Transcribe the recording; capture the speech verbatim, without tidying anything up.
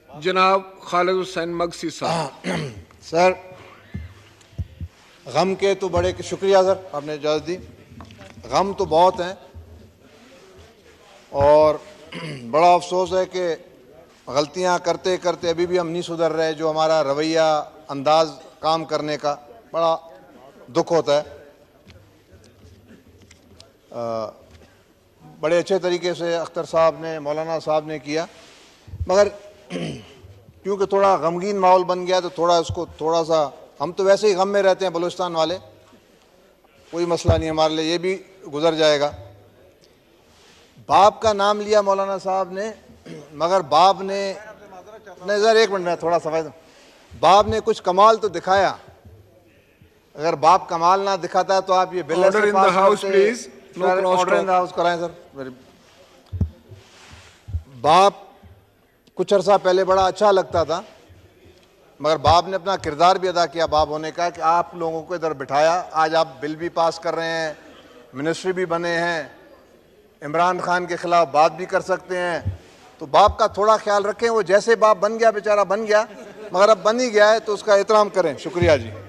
जनाब खालिद हुसैन मगसी साहब। सर, गम के तो बड़े शुक्रिया सर, आपने इजाज़त दी। गम तो बहुत हैं और बड़ा अफसोस है कि गलतियां करते करते अभी भी हम नहीं सुधर रहे। जो हमारा रवैया, अंदाज काम करने का, बड़ा दुख होता है। आ, बड़े अच्छे तरीके से अख्तर साहब ने, मौलाना साहब ने किया, मगर क्योंकि थोड़ा गमगीन माहौल बन गया तो थोड़ा उसको थोड़ा सा, हम तो वैसे ही गम में रहते हैं बलूचिस्तान वाले, कोई मसला नहीं हमारे लिए, ये भी गुजर जाएगा। बाप का नाम लिया मौलाना साहब ने, मगर बाप ने नहीं सर एक मिनट में थोड़ा सफाई, बाप ने कुछ कमाल तो दिखाया। अगर बाप कमाल ना दिखाता तो आप ये bill order in the house please, order in the house कराएं सर। बाप कुछ अरसा पहले बड़ा अच्छा लगता था, मगर बाप ने अपना किरदार भी अदा किया बाप होने का, कि आप लोगों को इधर बिठाया, आज आप बिल भी पास कर रहे हैं, मिनिस्ट्री भी बने हैं, इमरान खान के खिलाफ बात भी कर सकते हैं। तो बाप का थोड़ा ख्याल रखें। वो जैसे बाप बन गया, बेचारा बन गया, मगर अब बन ही गया है तो उसका एहतराम करें। शुक्रिया जी।